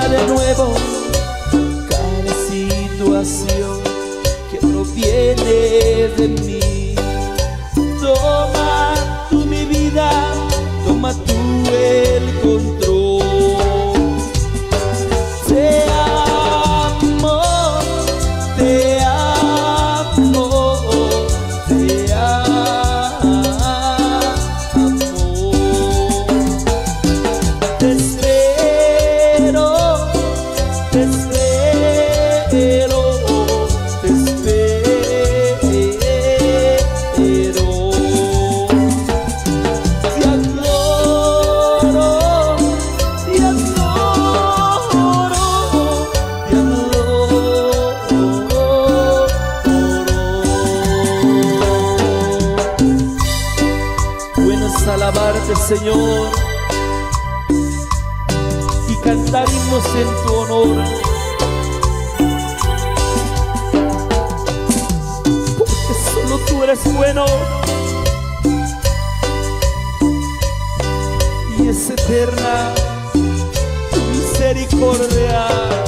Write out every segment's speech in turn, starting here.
hazla de nuevo. Cada situación que proviene de mí, toma tú mi vida, toma tú el control. Te amo, te amo, te amo. Te espero, te espero, te espero. Te adoro, te adoro, te adoro. Bueno es alabarte, Señor, y cantar himnos en tu honor, porque solo tú eres bueno y es eterna tu misericordia.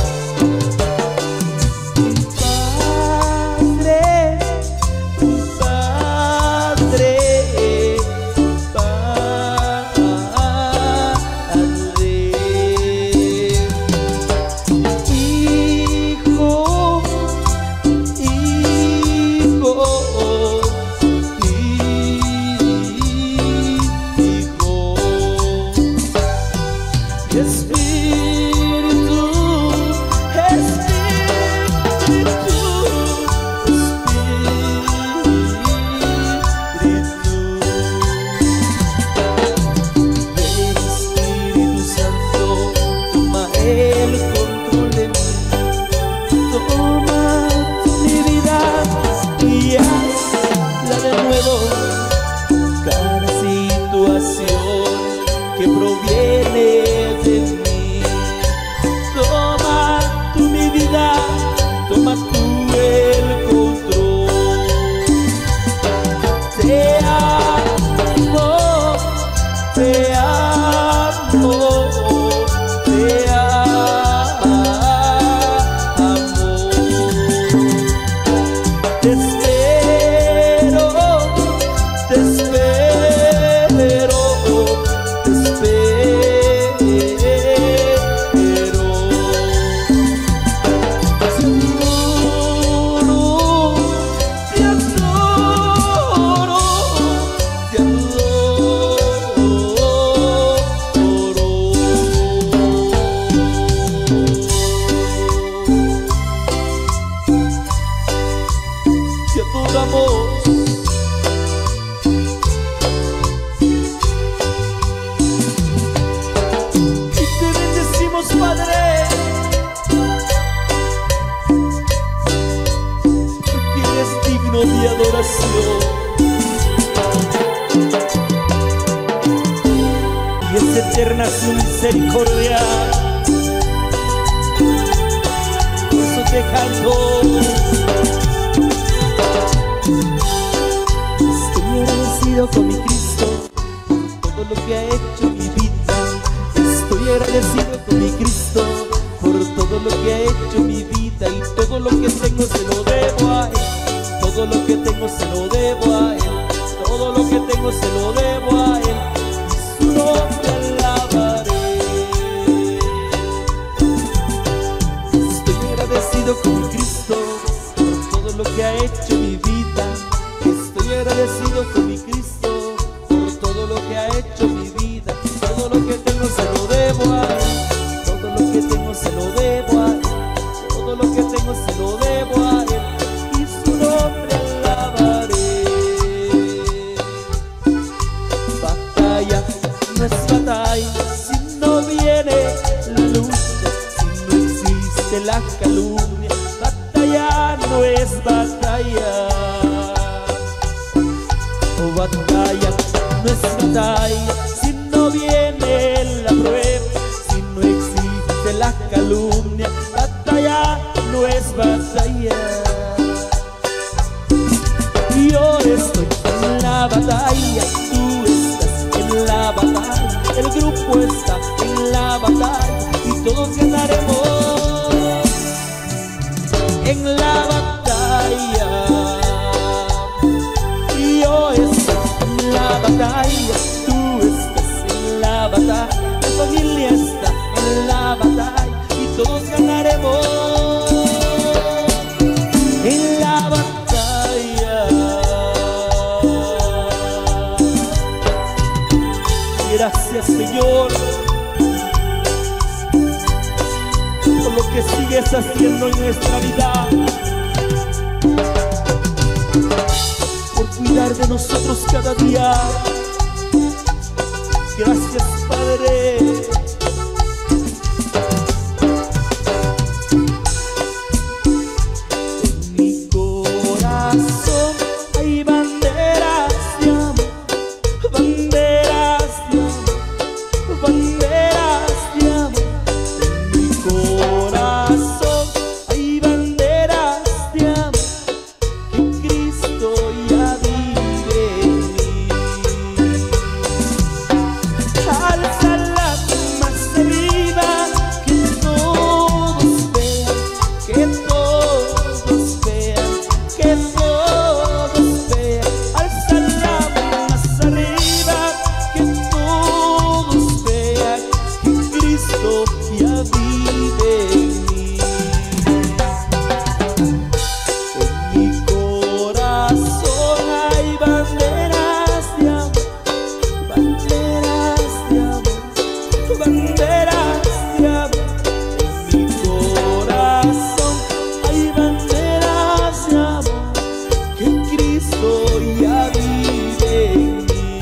Padre, que proviene de mí, toma tú mi vida, toma tú el control. Te amo, te amo, te amo. Te espero, te espero. De adoración, y es eterna su misericordia, por eso te canto. Estoy agradecido con mi Cristo por todo lo que ha hecho en mi vida. Estoy agradecido con mi Cristo por todo lo que ha hecho en mi vida, y todo lo que tengo se lo debo a Él. Todo lo que tengo se lo debo a Él, todo lo que tengo se lo debo a Él, y su nombre alabaré. Estoy agradecido con Cristo por todo lo que ha hecho en mi vida. Estoy agradecido con mi Cristo por todo lo que ha hecho en mi vida. Todo lo que tengo se lo debo a Él, todo lo que tengo se lo debo a Él, todo lo que tengo se lo debo a Él, y su nombre alabaré. Batalla no es batalla si no viene la lucha, si no existe la calumnia. Batalla no es batalla. Oh, batalla no es batalla si no viene la prueba, si no existe la calumnia. Batalla no es batalla. Yo estoy en la batalla, tú estás en la batalla, el grupo está en la batalla, y todos ganaremos en la batalla. Yo estoy en la batalla, tú estás en la batalla, tu familia está en la batalla y todos ganaremos en la batalla. Gracias, Señor, por lo que sigues haciendo en nuestra vida, por cuidar de nosotros cada día. Gracias, Padre. En mi corazón hay banderas de amor, banderas de amor, banderas de amor. En mi corazón hay banderas de amor, que Cristo ya vive en mí. Alza la más arriba, que todos vean, que todos vean, que todos vean. Alza la más arriba, que todos vean, que Cristo ya vive en mí. En mi corazón hay banderas de amor, banderas de amor, banderas de amor. En mi corazón hay banderas de amor, que Cristo ya vive en mí.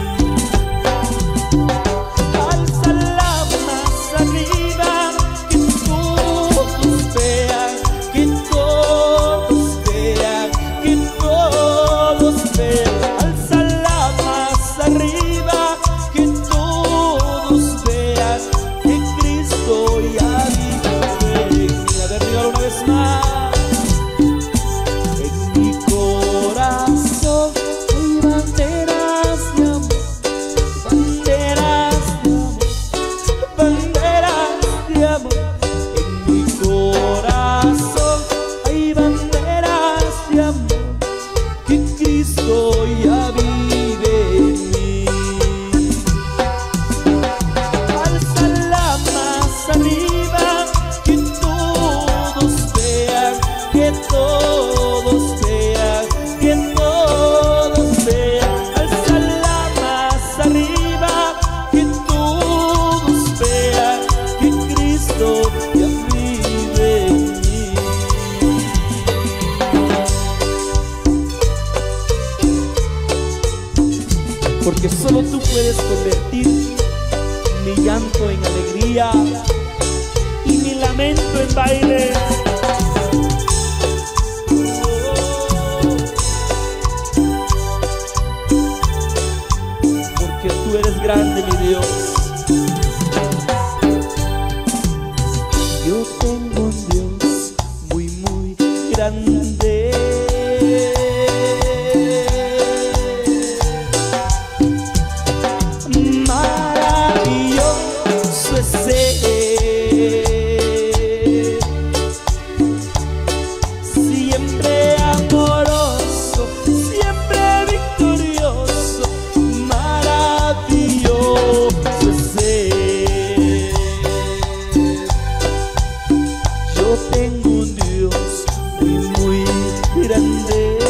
Alza la más arriba, que todos vean, que todos vean, que todos vean. Alza la más arriba, que todos vean, que Cristo ya vive en mí. A ver, dígalo una vez más. En mi corazón hay banderas de amor, banderas de amor, banderas de amor. En mi corazón hay banderas de amor, que Cristo ya vive en mí. Alza la más arriba, que todos vean, que todos vean, que todos vean. Alza la más arriba, que todos vean, que Cristo ya vive en mí. Porque solo tú puedes convertir mi llanto en alegría y mi lamento en baile. Porque tú eres grande, mi Dios. Yo tengo un Dios muy, muy grande. Maravilloso es Él, siempre amoroso, siempre victorioso. Maravilloso es Él. Yo tengo un Dios muy, muy grande.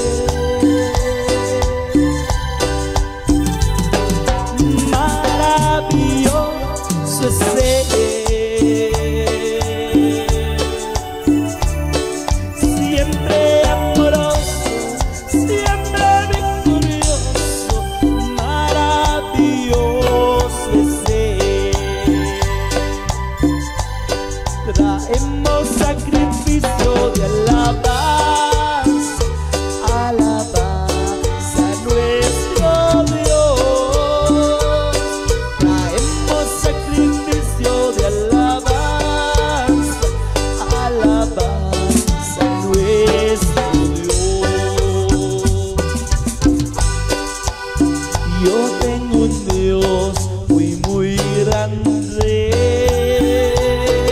Maravilloso es Él, siempre amoroso, siempre victorioso. Maravilloso es Él. Traemos sacrificio de alabanza, alabanza a nuestro Dios. Traemos sacrificio de alabanza, alabanza a nuestro Dios. Yo tengo un Dios muy, muy grande.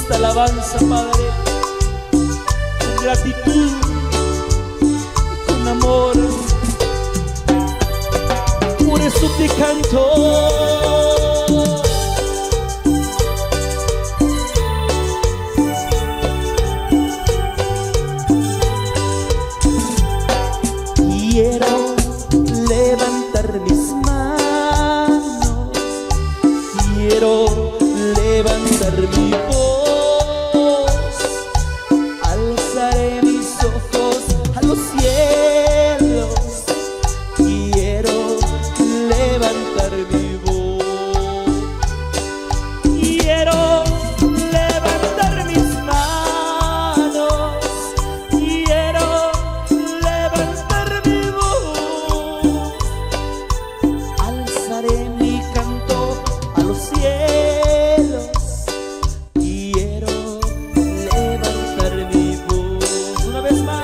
esta alabanza, Padre, con gratitud y con amor. Por eso te canto. Quiero levantar mis manos, quiero levantar mi voz, alzaré mis ojos a los cielos, quiero levantar mi voz, quiero levantar mis manos, quiero levantar mi voz, alzaré mi canto a los cielos, quiero levantar mi voz. Una vez más,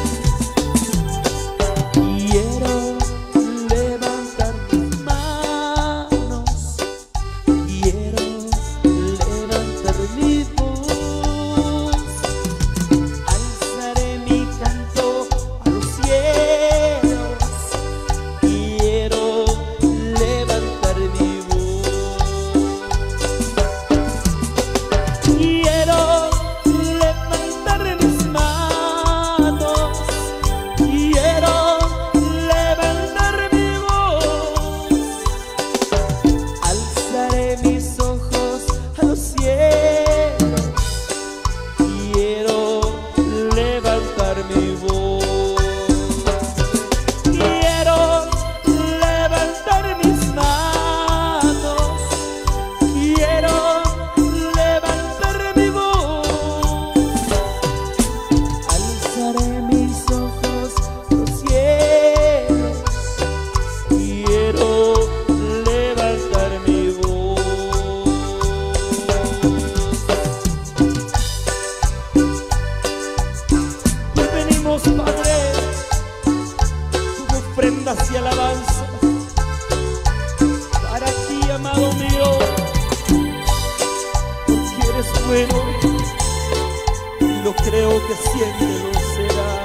quiero levantar mis manos, quiero levantar mi voz, alzaré mi canto a los cielos, quiero levantar mi voz, quiero levantar mis manos, quiero levantar mi voz, alzaré mis ojos a los cielos, quiero levantar mi voz, quiero levantar mis manos, quiero levantar mi voz, alzaré mis ojos a los cielos, quiero levantar mi voz. Hoy venimos, Padre, como ofrendas y alabanza para ti, amado mío, porque eres bueno y lo creo que siempre lo será.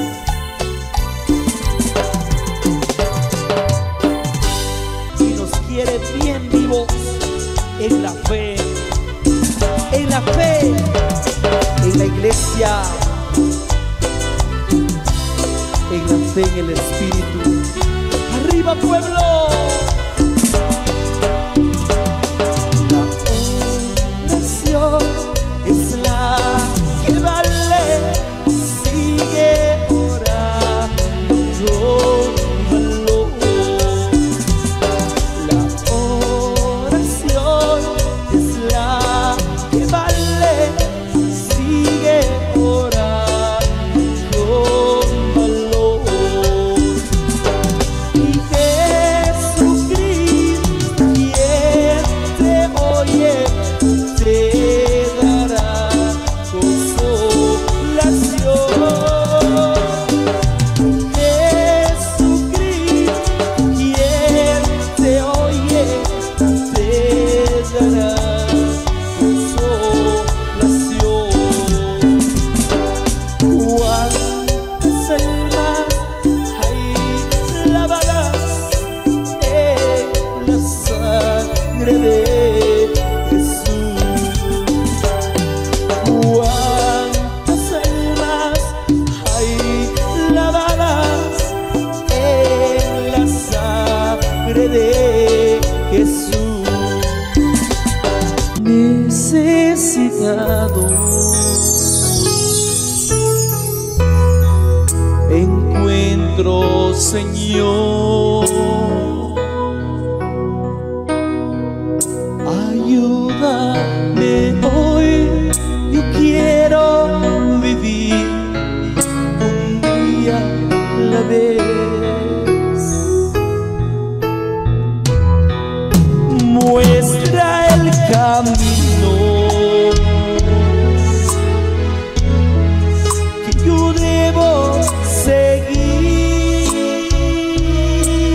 Y nos quiere bien vivos en la fe, en la fe, en la iglesia, en la fe en el Espíritu. ¡Arriba, pueblo! La oración es la que vale, sigue orando con valor. La oración es la que vale, sigue orando con valor. Y Jesucristo, quien te oye, te dará consolación. Jesucristo, quien te oye, te dará consolación. Cuántas almas hay lavadas en la sangre de Jesús. Cuántas almas hay lavadas en la sangre de Jesús. Necesitado encuentro, Señor, ayúdame hoy. Yo quiero vivir un día a la vez. Muestra el camino que yo debo seguir.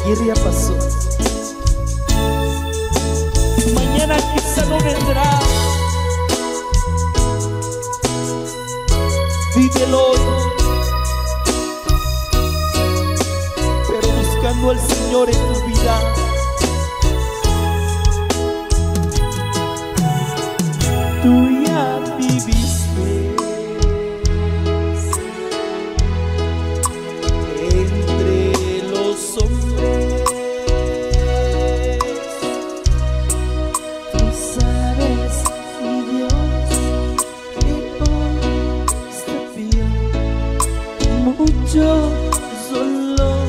ayer ya pasó, mañana quizá no vendrá. Vívelo hoy, pero buscando al Señor en tu vida. Tú ya viviste entre los hombres, tú sabes, mi Dios, que hoy te pido mucho dolor.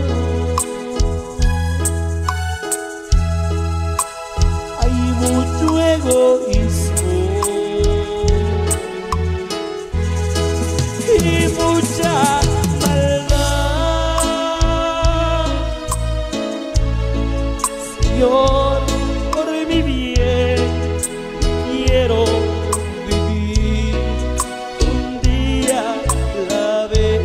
Hay mucho egoísmo y mucha maldad, Señor, por mi bien quiero vivir un día a la vez.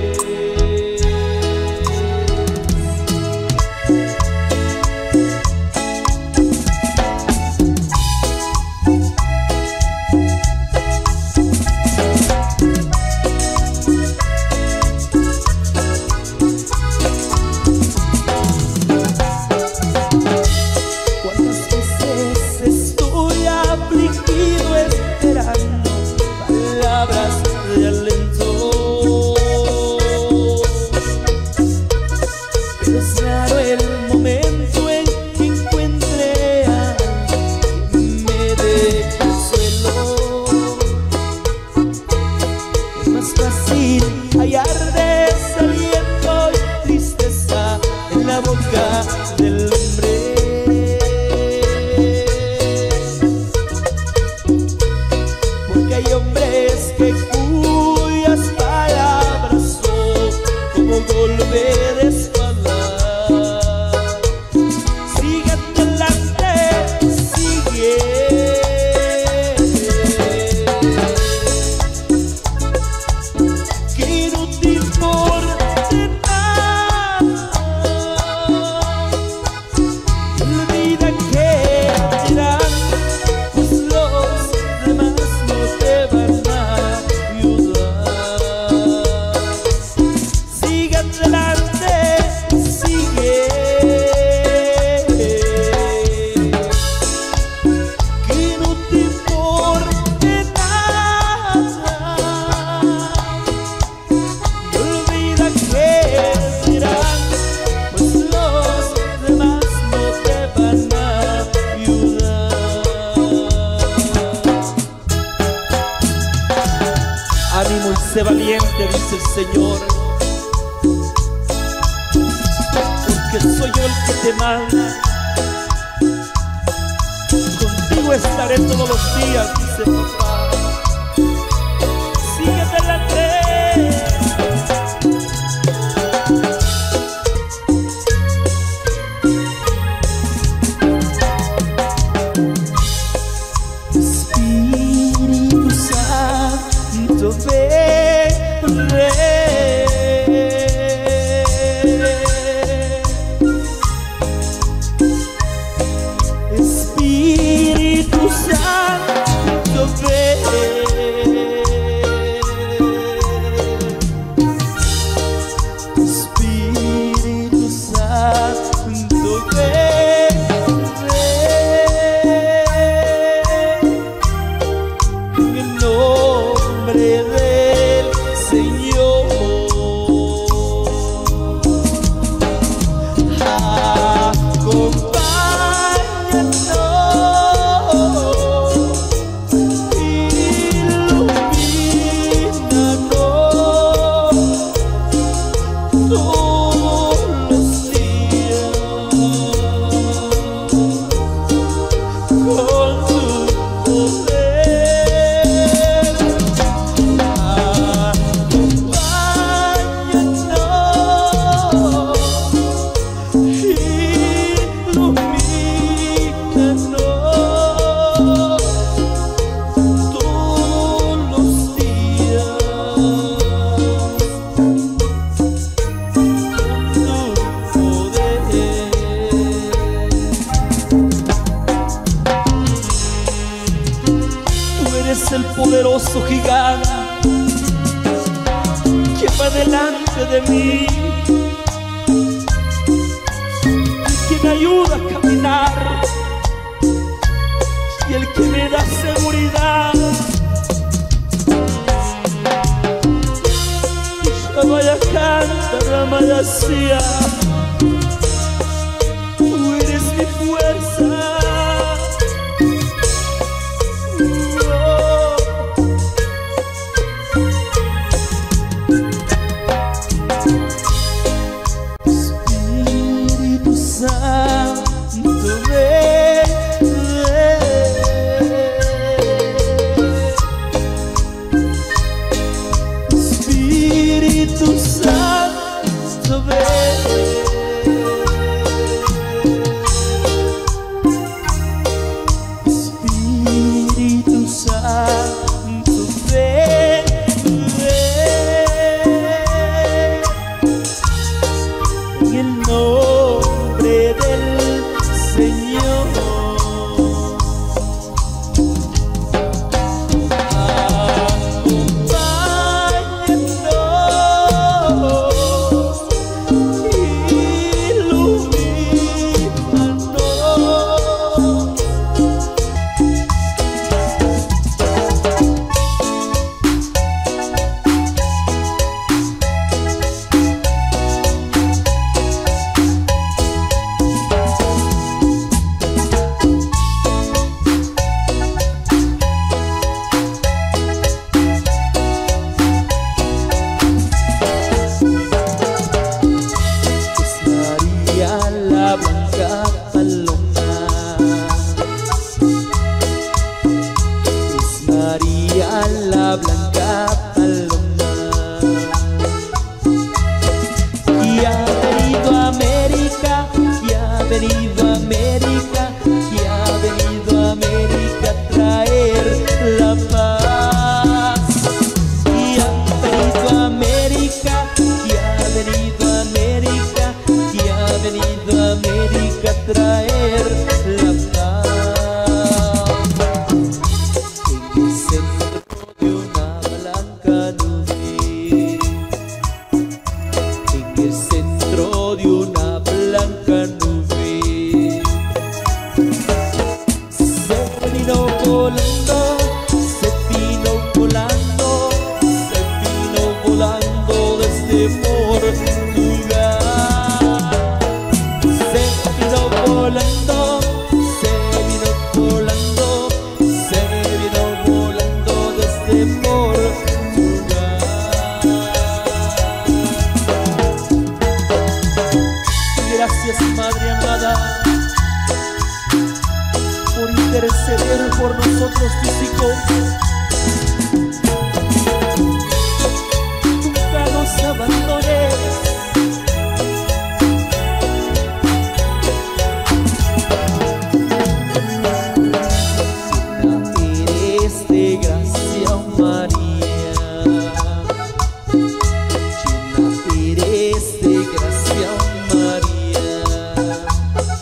Cuántas veces estoy afligido esperando palabras de aliento, pero es raro el momento en que encuentre a alguien que me dé consuelo. Es más fácil hallar desaliento y tristeza en la boca del hombre, porque hay hombres que cuyas palabras son como golpe de espada. Sigue adelante, sigue, que no te importe nada. Olvida que dirán, pues los demás no te van a ayudar. Sigue adelante, sigue, que no te importe nada. Y olvida que dirán, pues los demás no te van a ayudar. Ánimo y sé valiente, dice el Señor, porque soy yo el que te manda. Contigo estaré todos los días, dice papá. Sigue adelante. Espíritu Santo, ven, Espíritu Santo, Espíritu Santo, en el nombre de delante de mí, el que me ayuda a caminar y el que me da seguridad. Vaya canta Ramayasía, tú eres mi fuerza. Espíritu Santo, ven, Espíritu Santo, ven. Espíritu Santo, ven, ven. En el nombre del Señor. La blanca paloma, es María la blanca paloma, y ha venido a América, y ha venido a América, y ha venido a América a traer la paz. Y ha venido a América, y ha venido a América, y ha venido a América a traer la paz. En el centro de una blanca nube, en el centro de una blanca nube, se vino volando, se vino volando, se vino volando desde Portugal. Volando, se vino volando, se vino volando desde Portugal. Gracias, Madre amada, por interceder por nosotros, tus hijos. Nunca nos abandones.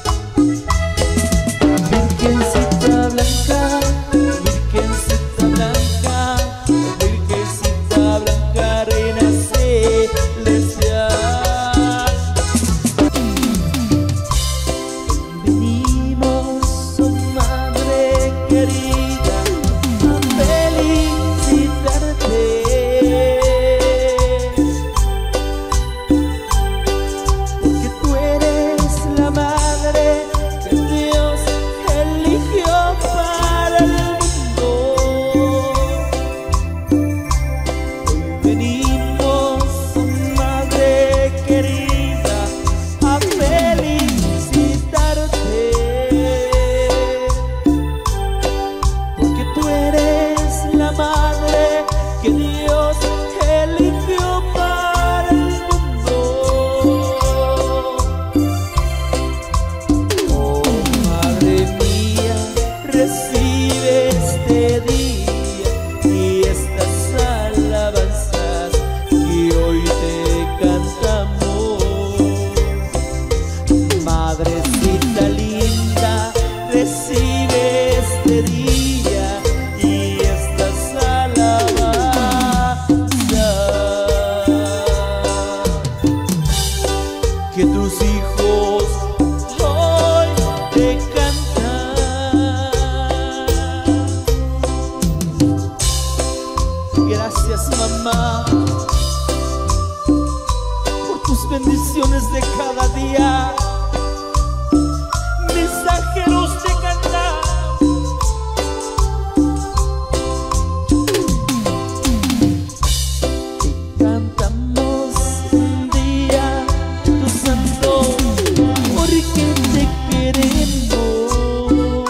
Virgencita blanca, más por tus bendiciones de cada día. Mensajeros de cantar, cantamos un día tu santo, porque te queremos.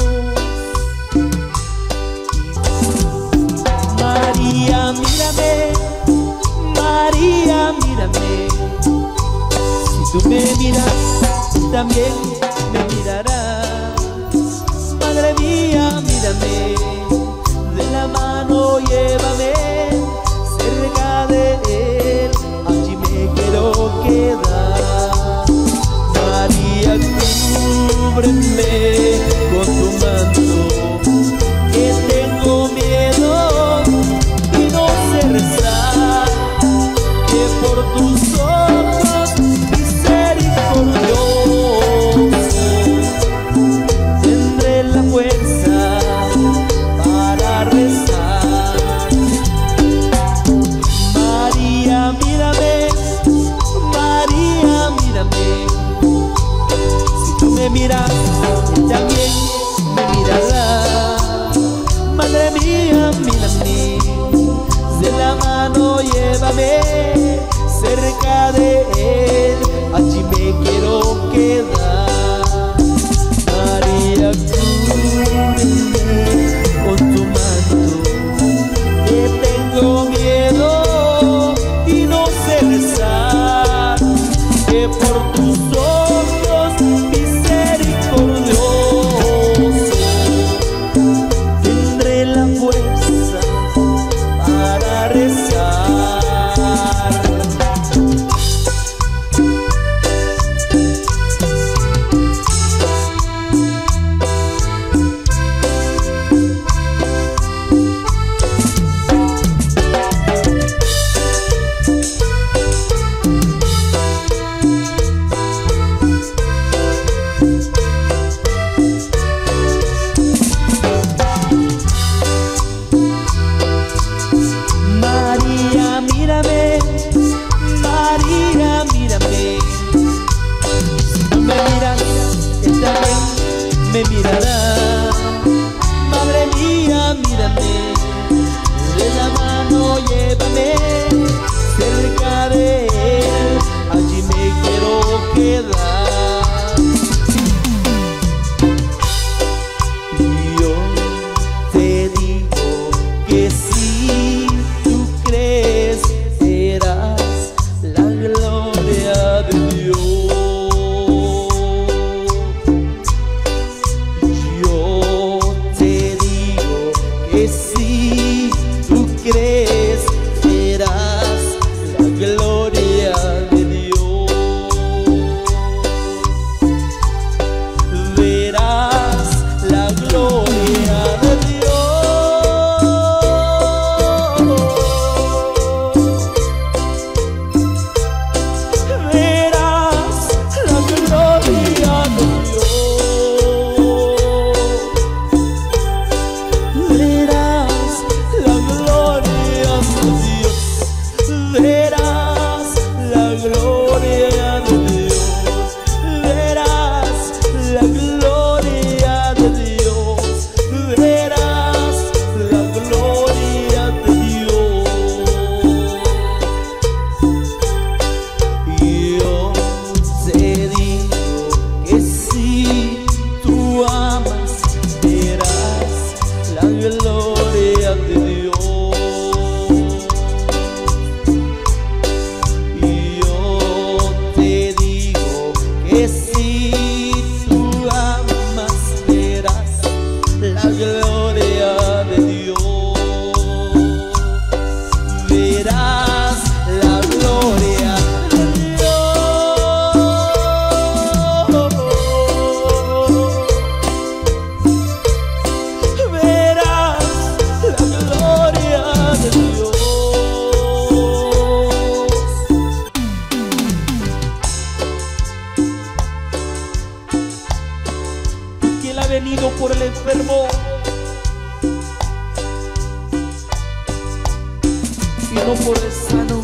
María, mírame, María, mírame. Si tú me miras, también me mirarás. Madre mía, mírame, de la mano llévame cerca de él, allí me quiero quedar. María, cúbreme con tu manto, que tengo miedo y no sé rezar, que por tus ojos misericordiosos tendré la fuerza para rezar. María, mírame, María, mírame. Si tú me miras, él también me mirará. Madre mía, mírame, de la mano llévame cerca de él, allí me quiero quedar. María, cúbreme con tu manto, que tengo miedo y no sé rezar, que por tus ojos misericordiosos tendré la fuerza para rezar. María, mírame, María, mírame. Si tú me miras, él también me mirará. Madre mía, mírame, de la mano llévame cerca de él, allí me quiero quedar. Y yo te digo que si tú crees, serás la gloria de Dios. Yo te digo que si tú crees, serás eres sano,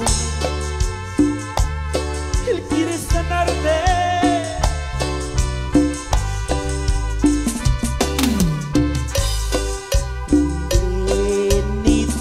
Él quiere sanarte. Ven y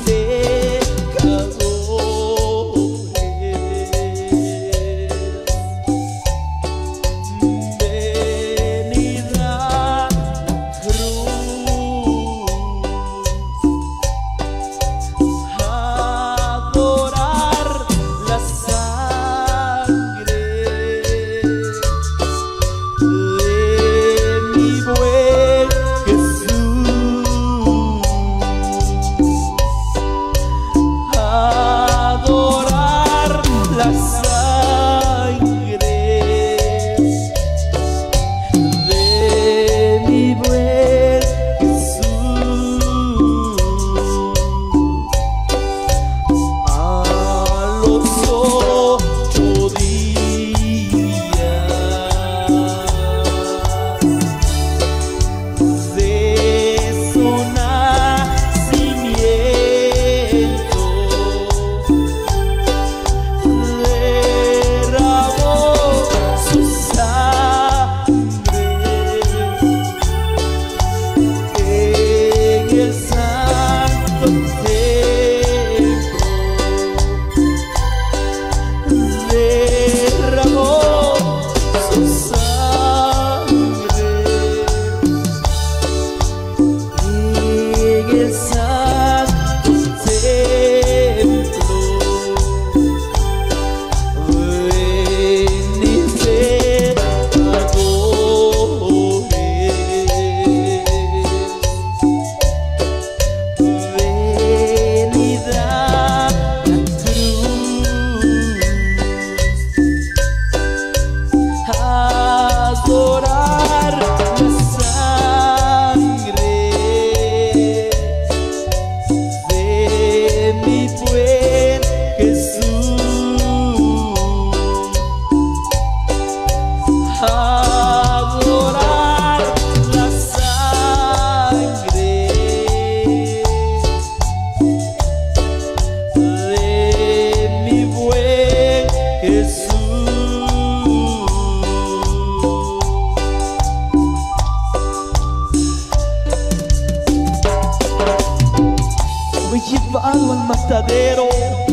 llevado al matadero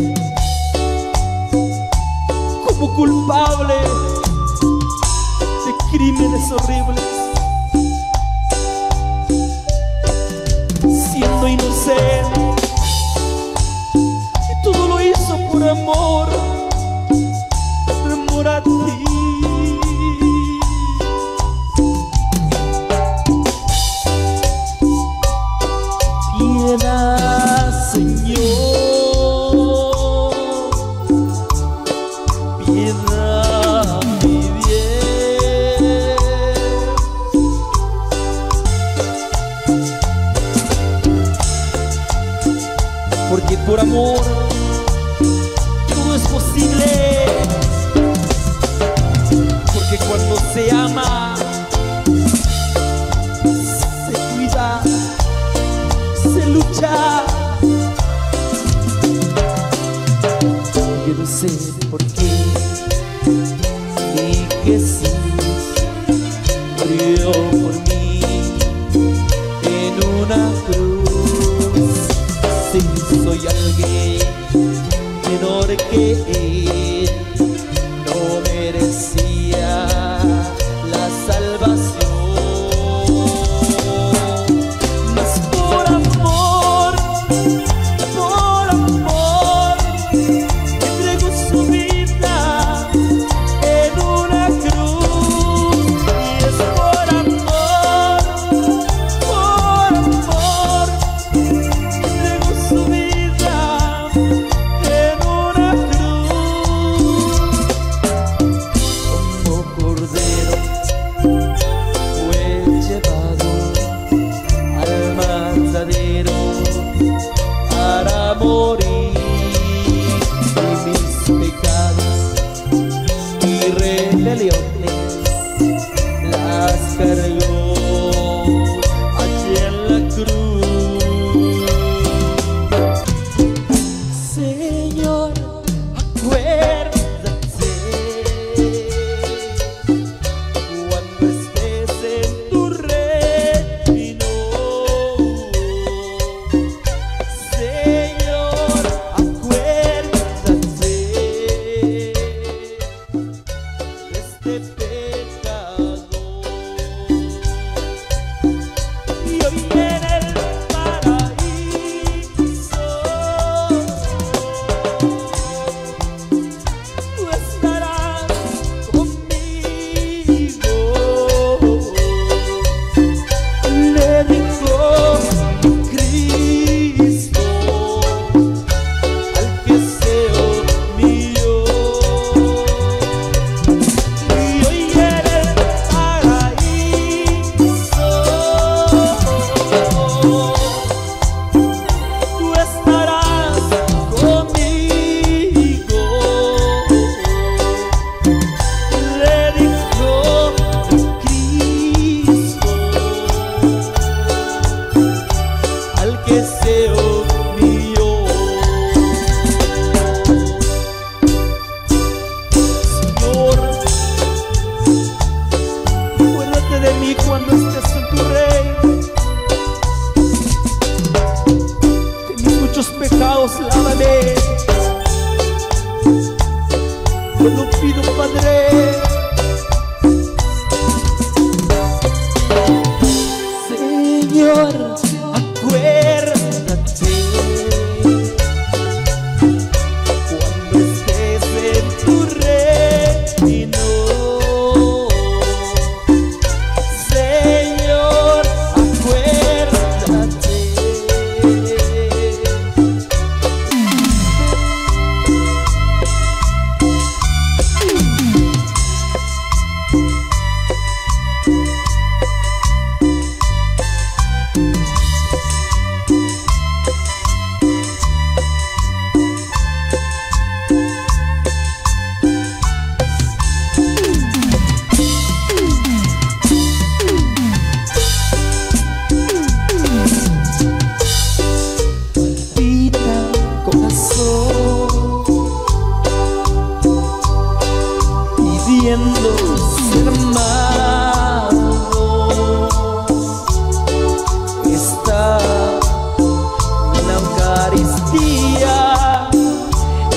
como culpable de crímenes horribles, siendo inocente, y todo lo hizo por amor a ti. Piedad, Señor, piedad, mi bien, porque por amor todo es posible, porque cuando se ama se cuida, se lucha. Yo no sé por qué mi Jesús murió por mí en una cruz. Si soy alguien menor que Él, no merecía la salvación.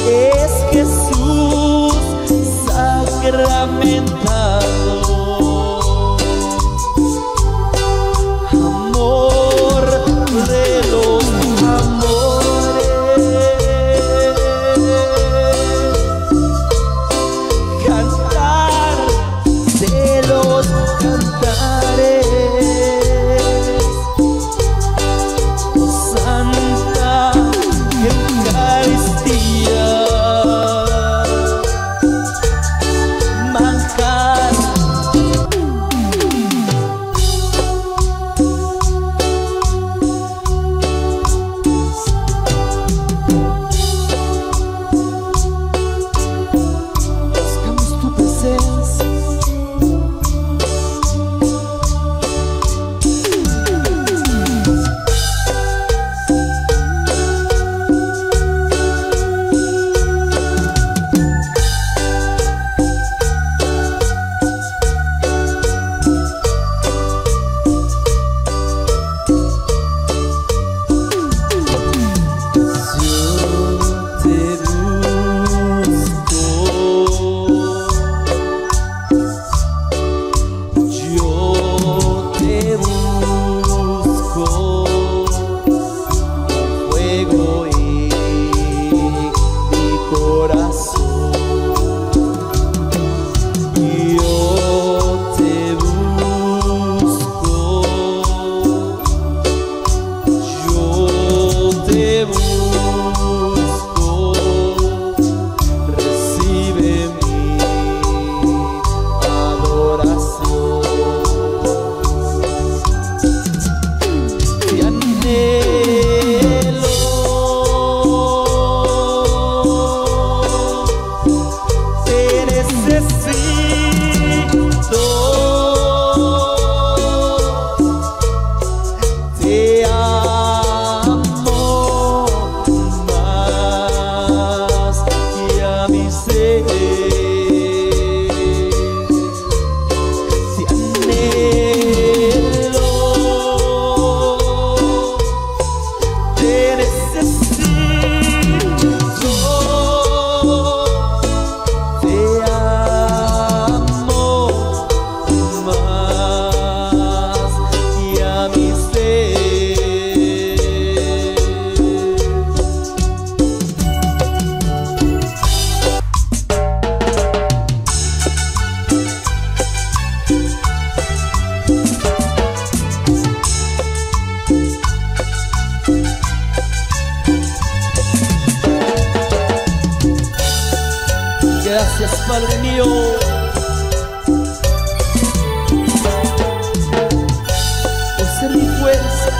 es Jesús sacramentado. Amor de los amores, cantar de los cantares, oh Santa Eucaristía, manjar. Buscamos tu presencia, te amo más que a mi ser, te anhelo, te necesito, te amo más que a mi ser. Gracias, Padre mío. Por ser mi fuerza.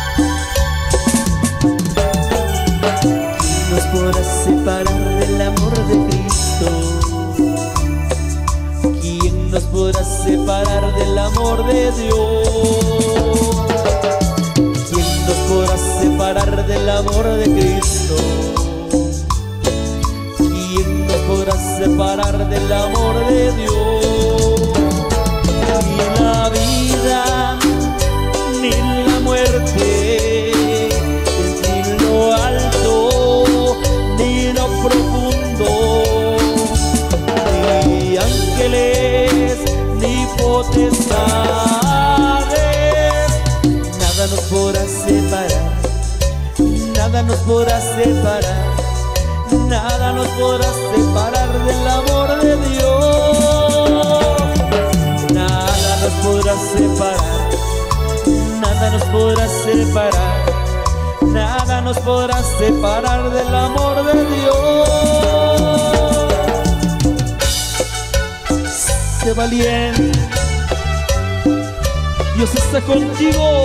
¿Quién nos podrá separar del amor de Cristo? ¿Quién nos podrá separar del amor de Dios? ¿Quién nos podrá separar del amor de Cristo? ¿Quién nos podrá separar del amor de Dios? Ni la vida, ni la muerte, ni lo alto, ni lo profundo, ni ángeles, ni potestades, nada nos podrá separar, nada nos podrá separar. Nada nos podrá separar del amor de Dios. Nada nos podrá separar. Nada nos podrá separar. Nada nos podrá separar del amor de Dios. Sé valiente. Dios está contigo.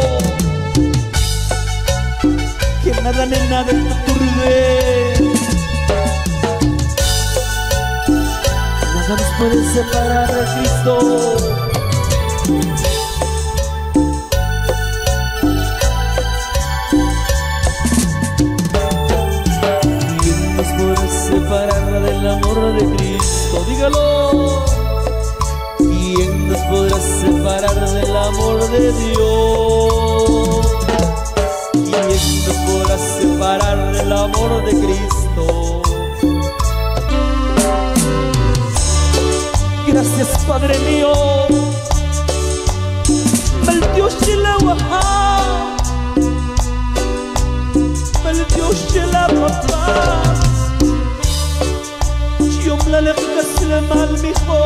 Que nada ni nada te turbe. Nada nos puede separar de Cristo. ¿Quién nos puede separar del amor de Cristo? Dígalo. ¿Quién nos podrá separar del amor de Dios? ¿Quién nos podrá separar del amor de Cristo? Gracias, Padre mío. Maldios la waha, maldios la papá. Yom la lekas le mal mijo.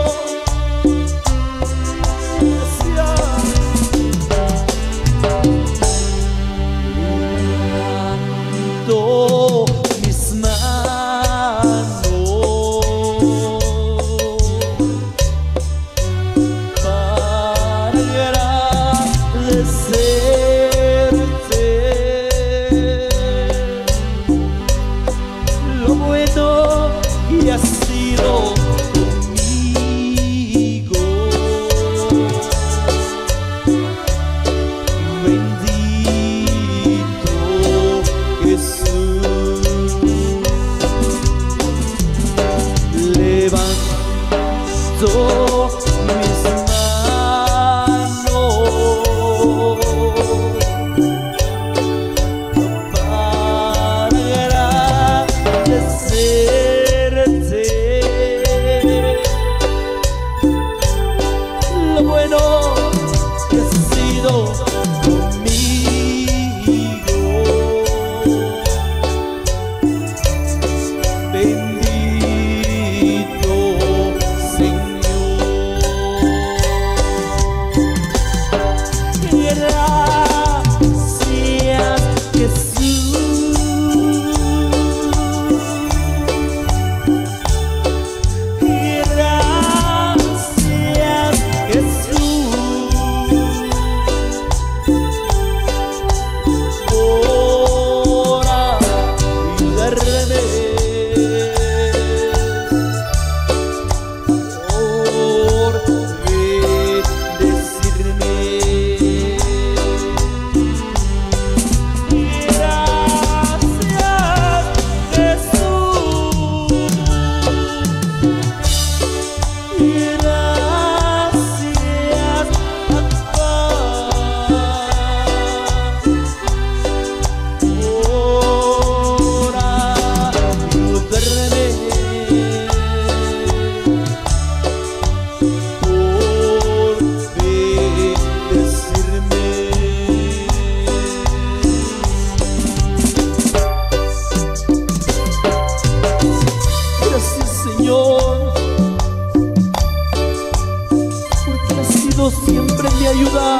Siempre me ayuda.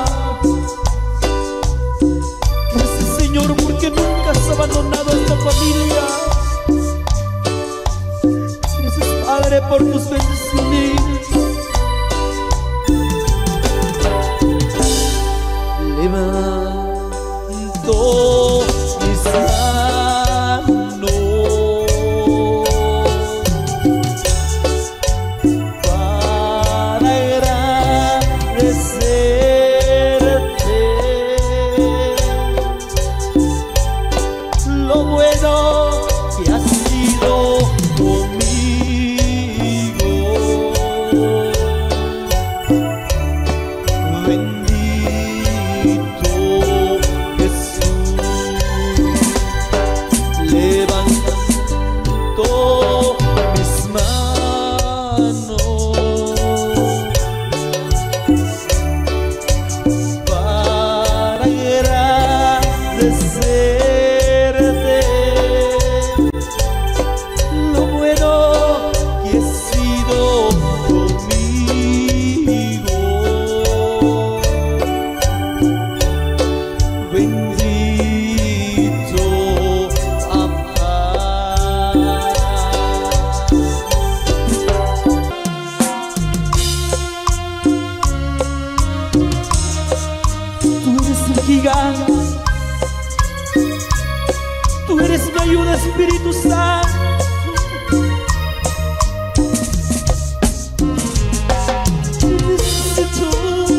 Gracias, Señor, porque nunca has abandonado a esta familia. Gracias, Padre, por tus bendiciones. Levanto mis manos para agradecerte lo bueno que has sido conmigo. Bendito Jesús. Levanto mis manos para agradecerte lo bueno que has sido conmigo. Bendito Abba. Tú eres el gigante, tú eres mi ayuda, Espíritu Santo. Te necesito.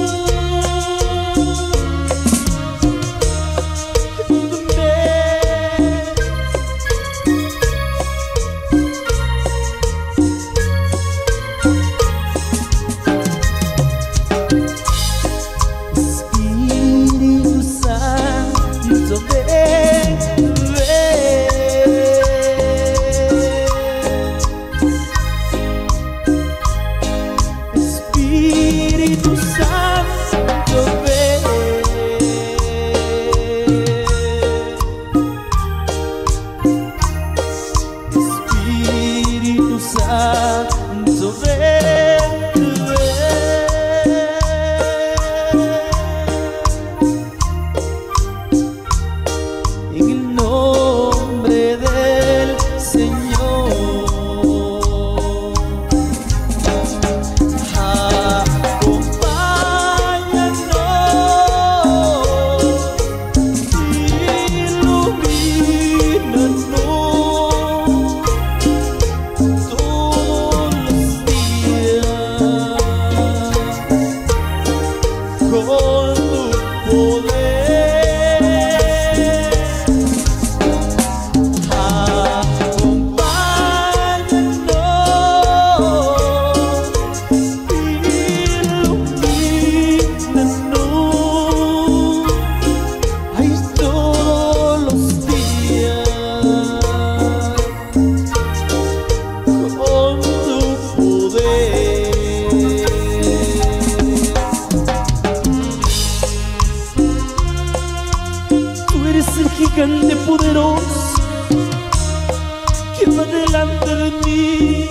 Espíritu Santo, ven, ven. grande, poderoso, que va delante de mí.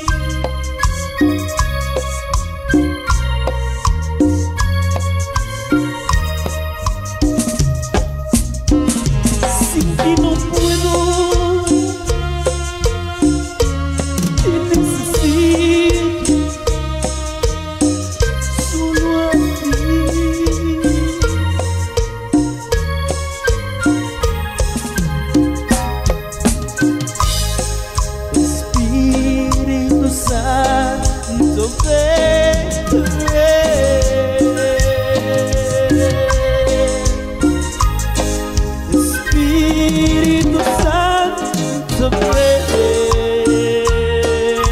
Sin ti no puedo, te necesito, solo a ti. Espíritu Santo, ven, Espíritu Santo, ven.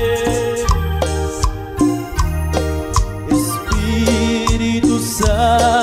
Espíritu Santo.